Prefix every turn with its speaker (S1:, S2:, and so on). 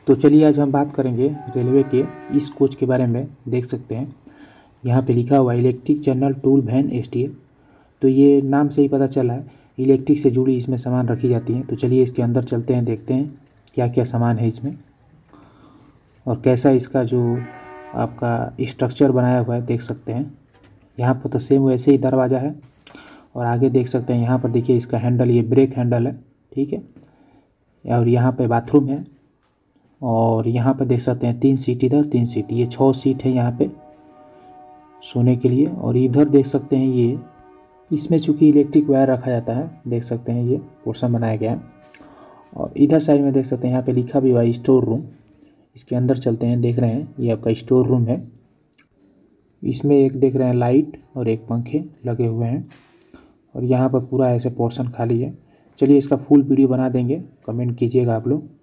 S1: तो चलिए आज हम बात करेंगे रेलवे के इस कोच के बारे में। देख सकते हैं यहाँ पे लिखा हुआ है इलेक्ट्रिक जनरल टूल वैन एसटीएल। तो ये नाम से ही पता चला है इलेक्ट्रिक से जुड़ी इसमें सामान रखी जाती हैं। तो चलिए इसके अंदर चलते हैं, देखते हैं क्या क्या सामान है इसमें और कैसा इसका जो आपका स्ट्रक्चर बनाया हुआ है। देख सकते हैं यहाँ पर तो सेम वैसे ही दरवाज़ा है और आगे देख सकते हैं यहाँ पर देखिए इसका हैंडल, ये ब्रेक हैंडल है, ठीक है। और यहाँ पे बाथरूम है और यहाँ पे देख सकते हैं 3 सीट इधर 3 सीट, ये 6 सीट है यहाँ पे सोने के लिए। और इधर देख सकते हैं ये इसमें चूँकि इलेक्ट्रिक वायर रखा जाता है, देख सकते हैं ये पोर्शन बनाया गया है। और इधर साइड में देख सकते हैं यहाँ पे लिखा भी हुआ है स्टोर रूम। इसके अंदर चलते हैं, देख रहे हैं ये आपका स्टोर रूम है। इसमें एक देख रहे हैं लाइट और एक पंखे लगे हुए हैं और यहाँ पर पूरा ऐसे पोर्शन खाली है। चलिए इसका फुल वीडियो बना देंगे, कमेंट कीजिएगा आप लोग।